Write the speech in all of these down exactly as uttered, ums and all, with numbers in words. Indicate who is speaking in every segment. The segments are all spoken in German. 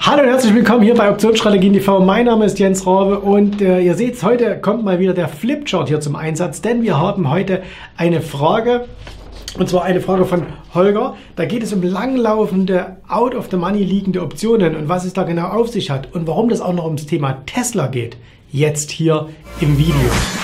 Speaker 1: Hallo und herzlich willkommen hier bei Optionsstrategien T V. Mein Name ist Jens Rabe und äh, ihr seht, heute kommt mal wieder der Flipchart hier zum Einsatz, denn wir haben heute eine Frage, und zwar eine Frage von Holger. Da geht es um langlaufende, out of the money liegende Optionen und was es da genau auf sich hat und warum das auch noch ums Thema Tesla geht. Jetzt hier im Video.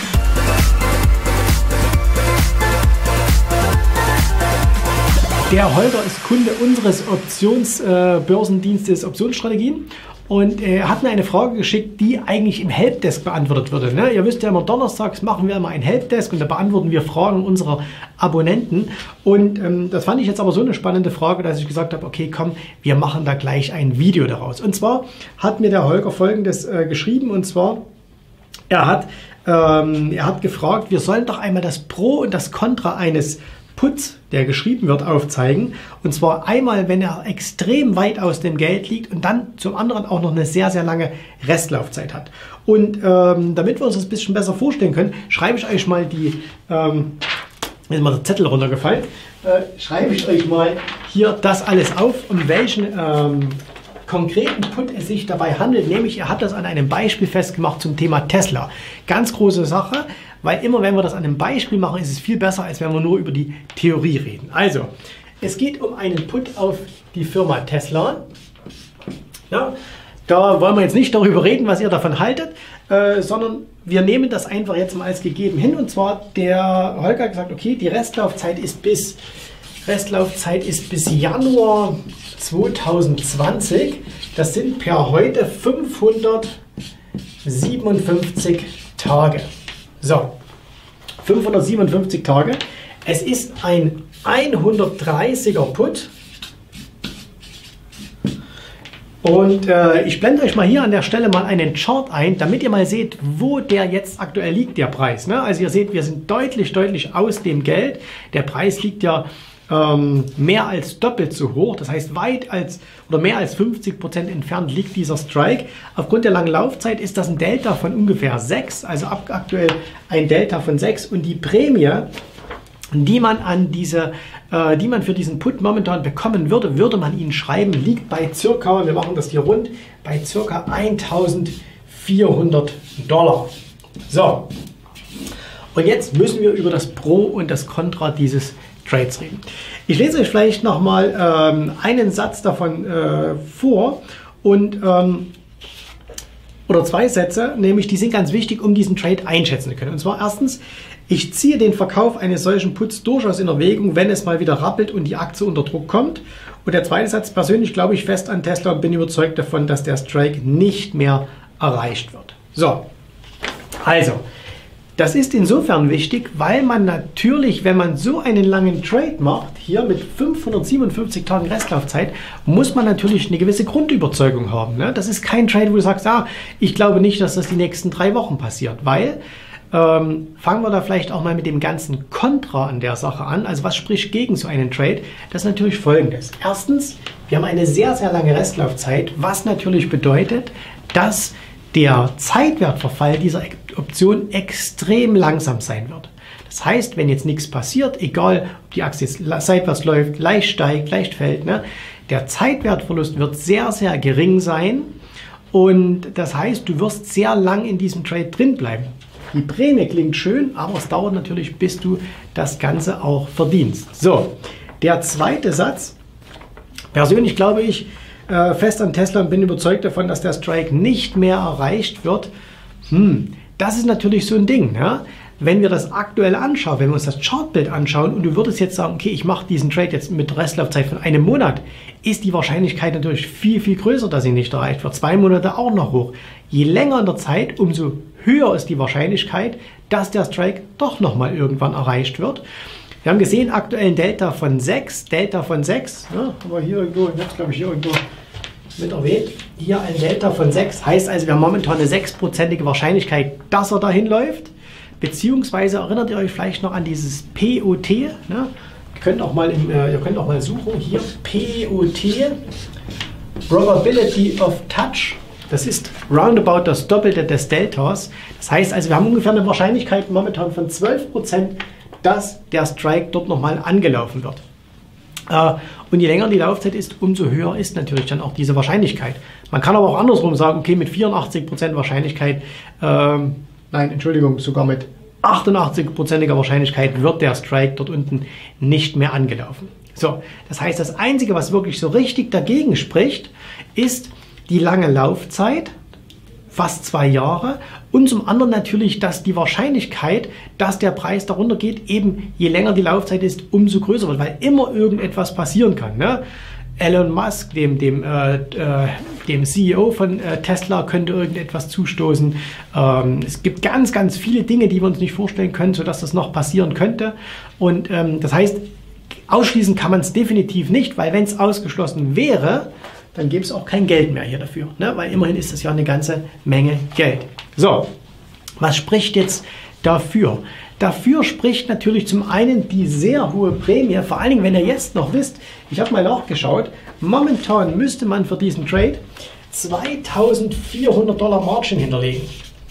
Speaker 1: Der Holger ist Kunde unseres Optionsbörsendienstes äh, Optionsstrategien und er hat mir eine Frage geschickt, die eigentlich im Helpdesk beantwortet würde. Ne? Ihr wisst ja immer, donnerstags machen wir immer ein Helpdesk und da beantworten wir Fragen unserer Abonnenten. Und ähm, das fand ich jetzt aber so eine spannende Frage, dass ich gesagt habe, okay, komm, wir machen da gleich ein Video daraus. Und zwar hat mir der Holger Folgendes äh, geschrieben, und zwar, er hat, ähm, er hat gefragt, wir sollen doch einmal das Pro und das Contra eines Puts, der geschrieben wird, aufzeigen. Und zwar einmal, wenn er extrem weit aus dem Geld liegt und dann zum anderen auch noch eine sehr, sehr lange Restlaufzeit hat. Und ähm, damit wir uns das ein bisschen besser vorstellen können, schreibe ich euch mal die, ähm, ist mal der Zettel runtergefallen, äh, schreibe ich euch mal hier das alles auf, um welchen ähm, konkreten Put es sich dabei handelt. Nämlich, er hat das an einem Beispiel festgemacht zum Thema Tesla. Ganz große Sache. Weil immer, wenn wir das an einem Beispiel machen, ist es viel besser, als wenn wir nur über die Theorie reden. Also, es geht um einen Put auf die Firma Tesla. Ja, da wollen wir jetzt nicht darüber reden, was ihr davon haltet, äh, sondern wir nehmen das einfach jetzt mal als gegeben hin. Und zwar, der Holger hat gesagt, okay, die Restlaufzeit ist bis, Restlaufzeit ist bis Januar zweitausendzwanzig. Das sind per heute fünfhundertsiebenundfünfzig Tage. So, fünfhundertsiebenundfünfzig Tage. Es ist ein hundertdreißiger Put. Und äh, ich blende euch mal hier an der Stelle mal einen Chart ein, damit ihr mal seht, wo der jetzt aktuell liegt, der Preis. Ne? Also ihr seht, wir sind deutlich, deutlich aus dem Geld. Der Preis liegt ja ähm, mehr als doppelt so hoch. Das heißt, weit als oder mehr als fünfzig Prozent entfernt liegt dieser Strike. Aufgrund der langen Laufzeit ist das ein Delta von ungefähr sechs, also aktuell ein Delta von sechs. Und die Prämie, die man an diese, äh, die man für diesen Put momentan bekommen würde, würde man ihn schreiben, liegt bei circa, wir machen das hier rund, bei circa eintausendvierhundert Dollar. So, und jetzt müssen wir über das Pro und das Contra dieses Trades reden. Ich lese euch vielleicht nochmal ähm, einen Satz davon äh, vor und ähm, oder zwei Sätze, nämlich die sind ganz wichtig, um diesen Trade einschätzen zu können. Und zwar erstens, ich ziehe den Verkauf eines solchen Puts durchaus in Erwägung, wenn es mal wieder rappelt und die Aktie unter Druck kommt. Und der zweite Satz, persönlich glaube ich fest an Tesla und bin überzeugt davon, dass der Strike nicht mehr erreicht wird. So, also, das ist insofern wichtig, weil man natürlich, wenn man so einen langen Trade macht, hier mit fünfhundertsiebenundfünfzig Tagen Restlaufzeit, muss man natürlich eine gewisse Grundüberzeugung haben. Ne? Das ist kein Trade, wo du sagst, ah, ich glaube nicht, dass das die nächsten drei Wochen passiert, weil ähm, fangen wir da vielleicht auch mal mit dem ganzen Kontra an der Sache an. Also was spricht gegen so einen Trade? Das ist natürlich Folgendes. Erstens, wir haben eine sehr, sehr lange Restlaufzeit, was natürlich bedeutet, dass der Zeitwertverfall dieser Option extrem langsam sein wird. Das heißt, wenn jetzt nichts passiert, egal ob die Aktie seitwärts läuft, leicht steigt, leicht fällt, ne, der Zeitwertverlust wird sehr, sehr gering sein und das heißt, du wirst sehr lang in diesem Trade drin bleiben. Die Prämie klingt schön, aber es dauert natürlich, bis du das Ganze auch verdienst. So, der zweite Satz, persönlich glaube ich, fest an Tesla und bin überzeugt davon, dass der Strike nicht mehr erreicht wird. Hm, das ist natürlich so ein Ding. Ja? Wenn wir das aktuell anschauen, wenn wir uns das Chartbild anschauen und du würdest jetzt sagen, okay, ich mache diesen Trade jetzt mit Restlaufzeit von einem Monat, ist die Wahrscheinlichkeit natürlich viel, viel größer, dass sie nicht erreicht wird. Zwei Monate auch noch hoch. Je länger in der Zeit, umso höher ist die Wahrscheinlichkeit, dass der Strike doch nochmal irgendwann erreicht wird. Wir haben gesehen, aktuell ein Delta von sechs, Delta von sechs, ja, aber hier irgendwo, ich habe es glaube ich hier irgendwo mit erwähnt, hier ein Delta von sechs, heißt also, wir haben momentan eine sechsprozentige Wahrscheinlichkeit, dass er dahin läuft, beziehungsweise erinnert ihr euch vielleicht noch an dieses P O T, ne? ihr, könnt auch mal im, äh, ihr könnt auch mal suchen, hier P O T, Probability of Touch, das ist roundabout das Doppelte des Deltas, das heißt also, wir haben ungefähr eine Wahrscheinlichkeit momentan von zwölf Prozent, dass der Strike dort nochmal angelaufen wird. Äh, und je länger die Laufzeit ist, umso höher ist natürlich dann auch diese Wahrscheinlichkeit. Man kann aber auch andersrum sagen, okay, mit vierundachtzig Prozent Wahrscheinlichkeit, ähm, nein, Entschuldigung, sogar mit achtundachtzig Prozentiger Wahrscheinlichkeit wird der Strike dort unten nicht mehr angelaufen. So, das heißt, das Einzige, was wirklich so richtig dagegen spricht, ist die lange Laufzeit, fast zwei Jahre, und zum anderen natürlich, dass die Wahrscheinlichkeit, dass der Preis darunter geht, eben je länger die Laufzeit ist, umso größer wird, weil immer irgendetwas passieren kann. Ne? Elon Musk, dem, dem, äh, äh, dem C E O von äh, Tesla, könnte irgendetwas zustoßen. Ähm, es gibt ganz, ganz viele Dinge, die wir uns nicht vorstellen können, sodass das noch passieren könnte. Und ähm, das heißt, ausschließen kann man es definitiv nicht, weil wenn es ausgeschlossen wäre, dann gäbe es auch kein Geld mehr hier dafür. Ne? Weil immerhin ist das ja eine ganze Menge Geld. So, was spricht jetzt dafür? Dafür spricht natürlich zum einen die sehr hohe Prämie, vor allen Dingen, wenn ihr jetzt noch wisst, ich habe mal nachgeschaut, momentan müsste man für diesen Trade zweitausendvierhundert Dollar Margin hinterlegen.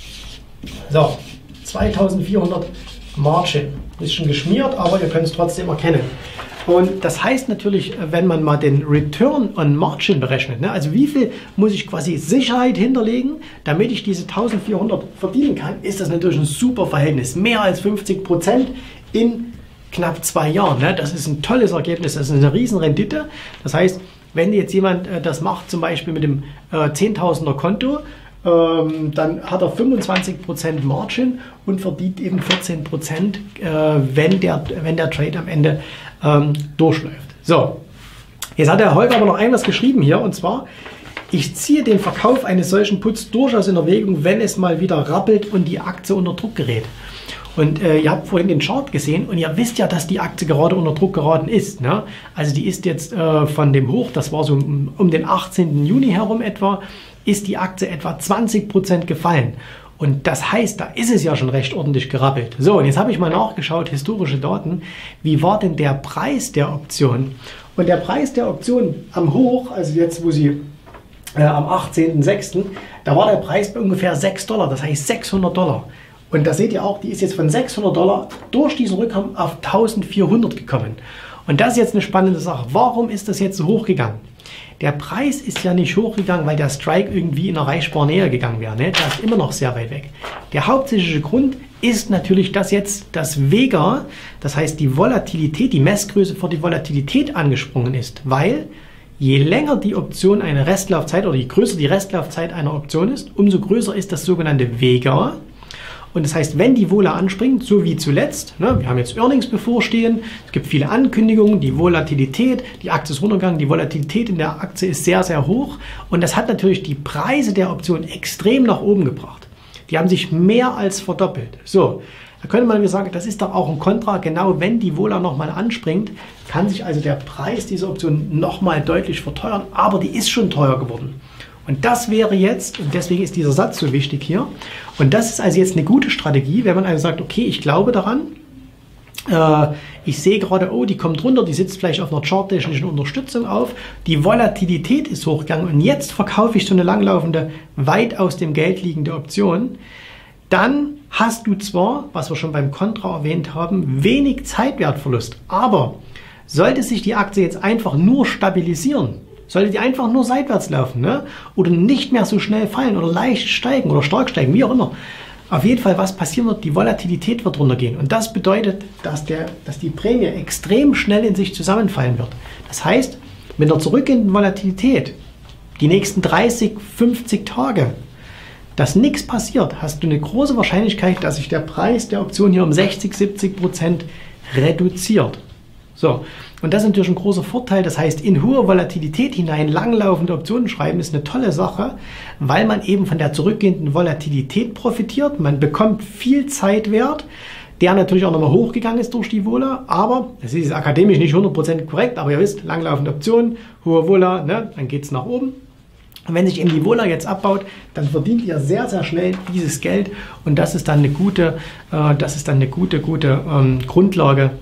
Speaker 1: So, zweitausendvierhundert Margin. Ist schon geschmiert, aber ihr könnt es trotzdem erkennen. Und das heißt natürlich, wenn man mal den Return on Margin berechnet, ne, also wie viel muss ich quasi Sicherheit hinterlegen, damit ich diese eintausendvierhundert verdienen kann, ist das natürlich ein super Verhältnis. Mehr als fünfzig Prozent in knapp zwei Jahren. Ne? Das ist ein tolles Ergebnis, das ist eine riesen Rendite. Das heißt, wenn jetzt jemand äh, das macht, zum Beispiel mit dem äh, zehntausender Konto, ähm, dann hat er fünfundzwanzig Prozent Margin und verdient eben vierzehn Prozent, äh, wenn, der, wenn der Trade am Ende ähm, durchläuft. So, jetzt hat der Holger aber noch etwas geschrieben hier, und zwar: Ich ziehe den Verkauf eines solchen Puts durchaus in Erwägung, wenn es mal wieder rappelt und die Aktie unter Druck gerät. Und äh, ihr habt vorhin den Chart gesehen und ihr wisst ja, dass die Aktie gerade unter Druck geraten ist. Ne? Also die ist jetzt äh, von dem Hoch, das war so um, um den achtzehnten Juni herum etwa, ist die Aktie etwa zwanzig Prozent gefallen. Und das heißt, da ist es ja schon recht ordentlich gerappelt. So, und jetzt habe ich mal nachgeschaut, historische Daten. Wie war denn der Preis der Option? Und der Preis der Option am Hoch, also jetzt, wo sie äh, am achtzehnten sechsten, da war der Preis bei ungefähr sechs Dollar, das heißt sechshundert Dollar. Und da seht ihr auch, die ist jetzt von sechshundert Dollar durch diesen Rückgang auf eintausendvierhundert gekommen. Und das ist jetzt eine spannende Sache. Warum ist das jetzt so hoch gegangen? Der Preis ist ja nicht hochgegangen, weil der Strike irgendwie in erreichbare Nähe gegangen wäre. Ne? Der ist immer noch sehr weit weg. Der hauptsächliche Grund ist natürlich, dass jetzt das Vega, das heißt die Volatilität, die Messgröße für die Volatilität angesprungen ist. Weil je länger die Option eine Restlaufzeit oder je größer die Restlaufzeit einer Option ist, umso größer ist das sogenannte Vega. Und das heißt, wenn die Vola anspringt, so wie zuletzt, ne, wir haben jetzt Earnings bevorstehen, es gibt viele Ankündigungen, die Volatilität, die Aktie ist runtergegangen, die Volatilität in der Aktie ist sehr, sehr hoch und das hat natürlich die Preise der Option extrem nach oben gebracht. Die haben sich mehr als verdoppelt. So, da könnte man sagen, das ist doch auch ein Kontra, genau wenn die Vola nochmal anspringt, kann sich also der Preis dieser Option nochmal deutlich verteuern, aber die ist schon teuer geworden. Und das wäre jetzt, und deswegen ist dieser Satz so wichtig hier, und das ist also jetzt eine gute Strategie, wenn man also sagt, okay, ich glaube daran, äh, ich sehe gerade, oh, die kommt runter, die sitzt vielleicht auf einer charttechnischen Unterstützung auf, die Volatilität ist hochgegangen und jetzt verkaufe ich so eine langlaufende, weit aus dem Geld liegende Option, dann hast du zwar, was wir schon beim Kontra erwähnt haben, wenig Zeitwertverlust, aber sollte sich die Aktie jetzt einfach nur stabilisieren, sollte die einfach nur seitwärts laufen, ne? Oder nicht mehr so schnell fallen oder leicht steigen oder stark steigen, wie auch immer. Auf jeden Fall, was passieren wird, die Volatilität wird runtergehen. Und das bedeutet, dass, der, dass die Prämie extrem schnell in sich zusammenfallen wird. Das heißt, mit einer zurückgehenden Volatilität, die nächsten dreißig, fünfzig Tage, dass nichts passiert, hast du eine große Wahrscheinlichkeit, dass sich der Preis der Option hier um sechzig, siebzig Prozent reduziert. So, und das ist natürlich ein großer Vorteil. Das heißt, in hohe Volatilität hinein langlaufende Optionen schreiben ist eine tolle Sache, weil man eben von der zurückgehenden Volatilität profitiert. Man bekommt viel Zeitwert, der natürlich auch nochmal hochgegangen ist durch die Vola. Aber, das ist akademisch nicht hundert Prozent korrekt, aber ihr wisst, langlaufende Optionen, hohe Vola, ne, dann geht es nach oben. Und wenn sich eben die Vola jetzt abbaut, dann verdient ihr sehr, sehr schnell dieses Geld. Und das ist dann eine gute, äh, das ist dann eine gute, gute ähm, Grundlage,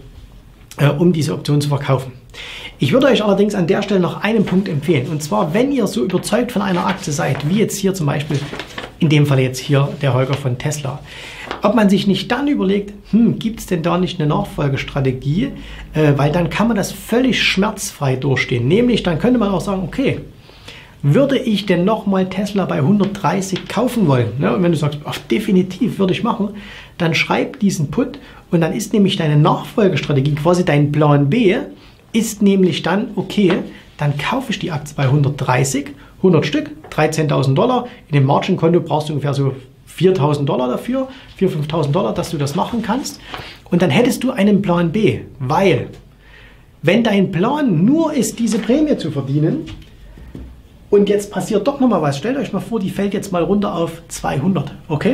Speaker 1: um diese Option zu verkaufen. Ich würde euch allerdings an der Stelle noch einen Punkt empfehlen. Und zwar, wenn ihr so überzeugt von einer Aktie seid, wie jetzt hier zum Beispiel, in dem Fall jetzt hier der Holger von Tesla, ob man sich nicht dann überlegt, hm, gibt es denn da nicht eine Nachfolgestrategie, äh, weil dann kann man das völlig schmerzfrei durchstehen. Nämlich, dann könnte man auch sagen, okay, würde ich denn nochmal Tesla bei hundertdreißig kaufen wollen? Ne? Und wenn du sagst, ach, definitiv würde ich machen, dann schreib diesen Put und dann ist nämlich deine Nachfolgestrategie, quasi dein Plan B, ist nämlich dann, okay, dann kaufe ich die Aktie bei hundertdreißig, hundert Stück, dreizehntausend Dollar. In dem Margin-Konto brauchst du ungefähr so viertausend Dollar dafür, viertausend, fünftausend Dollar, dass du das machen kannst. Und dann hättest du einen Plan B, weil wenn dein Plan nur ist, diese Prämie zu verdienen, und jetzt passiert doch nochmal was. Stellt euch mal vor, die fällt jetzt mal runter auf zweihundert, okay?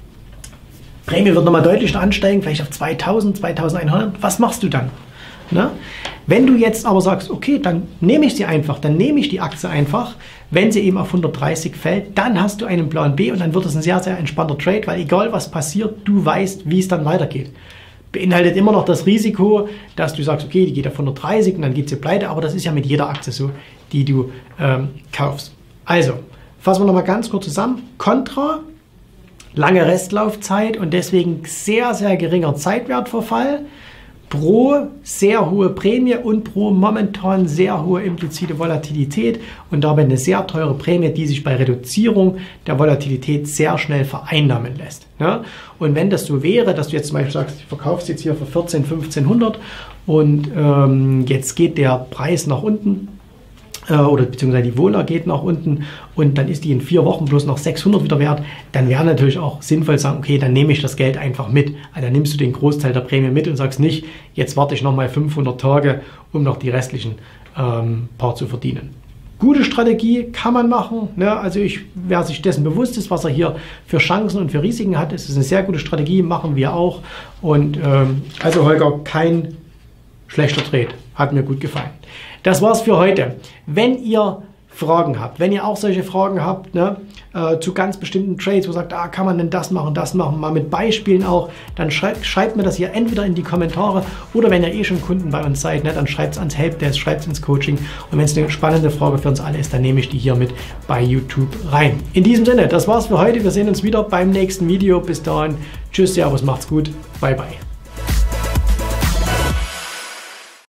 Speaker 1: Prämie wird nochmal deutlich ansteigen, vielleicht auf zweitausend, zweitausendeinhundert. Was machst du dann? Na? Wenn du jetzt aber sagst, okay, dann nehme ich sie einfach, dann nehme ich die Aktie einfach, wenn sie eben auf hundertdreißig fällt, dann hast du einen Plan B und dann wird es ein sehr, sehr entspannter Trade, weil egal was passiert, du weißt, wie es dann weitergeht. Beinhaltet immer noch das Risiko, dass du sagst, okay, die geht auf hundertdreißig und dann geht sie pleite, aber das ist ja mit jeder Aktie so, die du ähm, kaufst. Also, fassen wir nochmal ganz kurz zusammen. Contra, lange Restlaufzeit und deswegen sehr, sehr geringer Zeitwertverfall. Pro sehr hohe Prämie und pro momentan sehr hohe implizite Volatilität und dabei eine sehr teure Prämie, die sich bei Reduzierung der Volatilität sehr schnell vereinnahmen lässt. Ja? Und wenn das so wäre, dass du jetzt zum Beispiel sagst, du verkaufst jetzt hier für vierzehn, fünfzehnhundert und ähm, jetzt geht der Preis nach unten, oder beziehungsweise die Vola geht nach unten und dann ist die in vier Wochen bloß noch sechshundert wieder wert, dann wäre natürlich auch sinnvoll zu sagen, okay, dann nehme ich das Geld einfach mit. Also dann nimmst du den Großteil der Prämie mit und sagst nicht, jetzt warte ich nochmal fünfhundert Tage, um noch die restlichen ähm, paar zu verdienen. Gute Strategie, kann man machen. Ne? Also ich, wer sich dessen bewusst ist, was er hier für Chancen und für Risiken hat, ist es eine sehr gute Strategie, machen wir auch. Und ähm, also Holger, kein schlechter Trade, hat mir gut gefallen. Das war's für heute. Wenn ihr Fragen habt, wenn ihr auch solche Fragen habt, ne, äh, zu ganz bestimmten Trades, wo ihr sagt, ah, kann man denn das machen, das machen, mal mit Beispielen auch, dann schreibt, schreibt mir das hier entweder in die Kommentare oder wenn ihr eh schon Kunden bei uns seid, ne, dann schreibt es ans Helpdesk, schreibt es ins Coaching und wenn es eine spannende Frage für uns alle ist, dann nehme ich die hier mit bei YouTube rein. In diesem Sinne, das war's für heute. Wir sehen uns wieder beim nächsten Video. Bis dahin, tschüss, servus, macht's gut, bye bye.